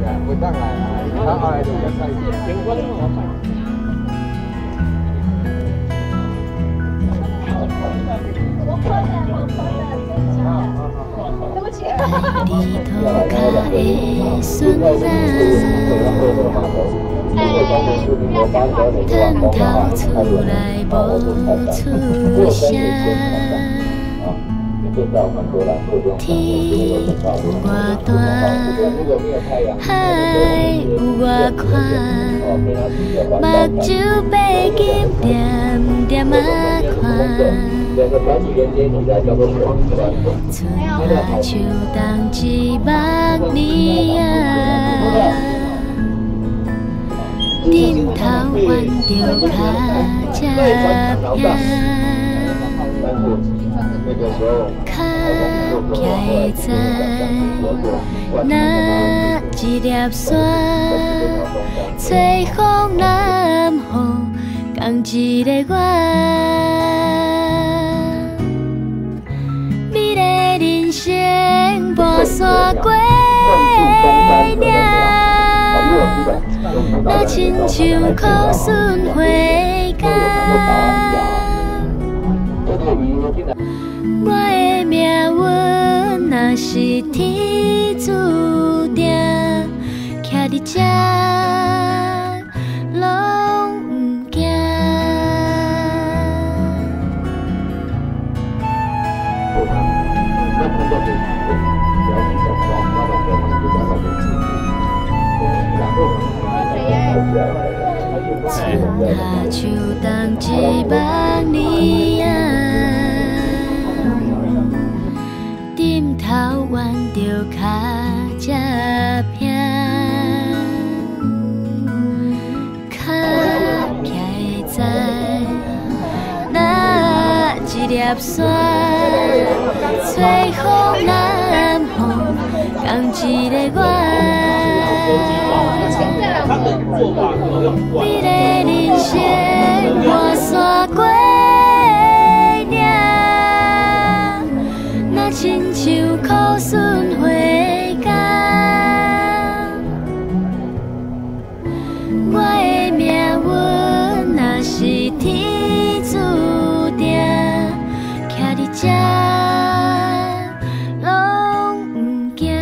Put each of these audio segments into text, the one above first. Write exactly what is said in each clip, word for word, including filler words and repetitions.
会当来啊，他后来就比较快一点。 对不起。爱你涂骹的孙仔，探头厝内无出声。天有我大，海有我宽，目睭白金点点啊看。春夏秋冬一万年啊，顶头弯着脚才平。脚徛在那一粒沙，吹风南风共一个我，美丽人生跋山过岭，若亲像苦笋花干。我的命运若是天注定，徛伫这拢不惊。春夏秋冬一万年啊，顶头弯着脚才平，脚徛在那一粒沙，吹风南风共一个我。美丽人生跋山过岭，若亲像苦笋花干。我的命运若是天注定，徛伫这拢不惊。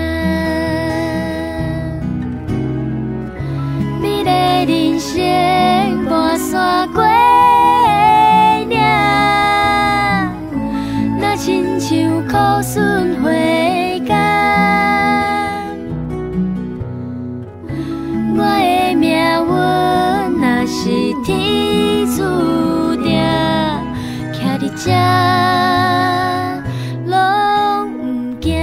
美丽人生跋山过岭，若亲像苦笋花干。我的命运若是天注定，徛伫这拢不惊。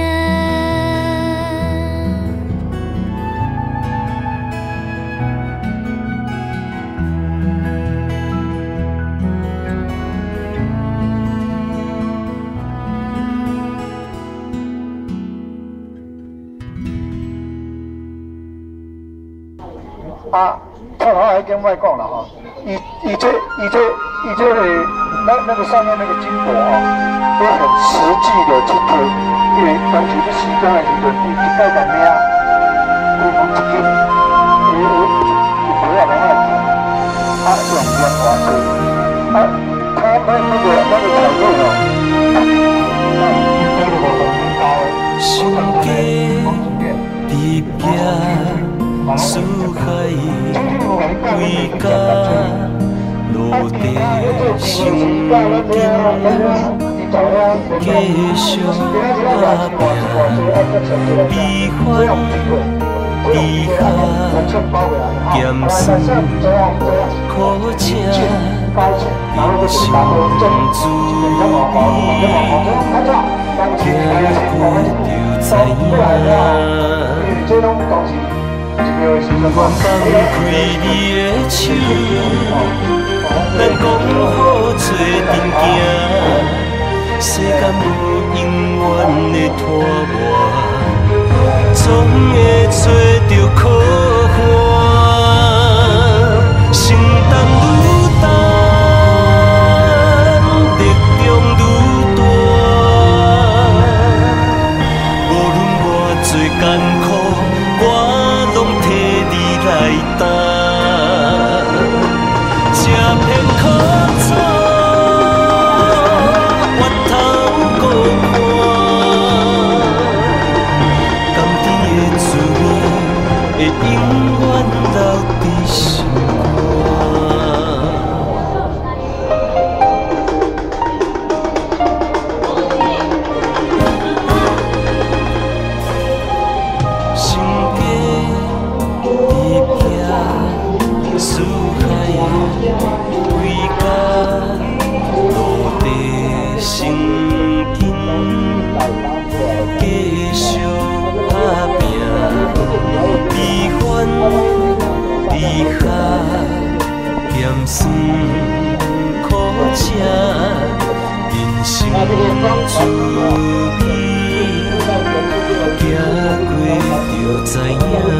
啊，蔡老还跟外讲了哈，以以这以这以这个那那个上面那个金箔啊，都很实际的去推，因为当时你时间的时阵，你一盖个名，规模一斤，伊伊伊不要那么多，啊，两边花钱，啊，他那那个那个材料哦，啊，那个我很高， 心家伫壁。思海归家，落地心境，继续打拼，悲欢悲喜，艰酸苦请，人生自比，行过就知影。愿放开你的手，咱讲好做阵行，世间无永远的拖磨，总会找着靠岸，心重愈重，力量愈大，无论偌多艰苦。我拢注意，行过就知影。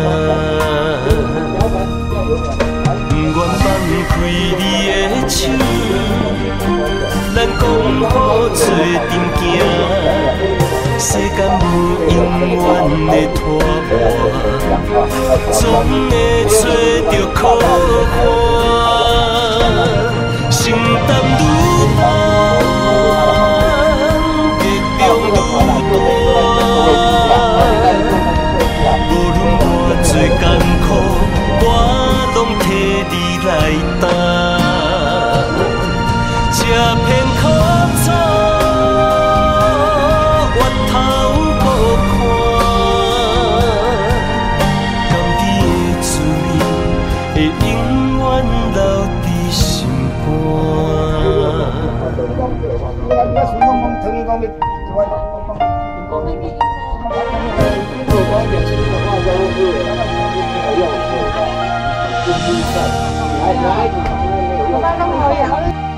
不愿放开你的手，咱讲好做阵行。世间无永远的拖磨，总会找着靠岸。承担愈重，激动愈大。无论偌多艰苦，我拢替你来担。这片苦楚。 来来，我们弄好呀。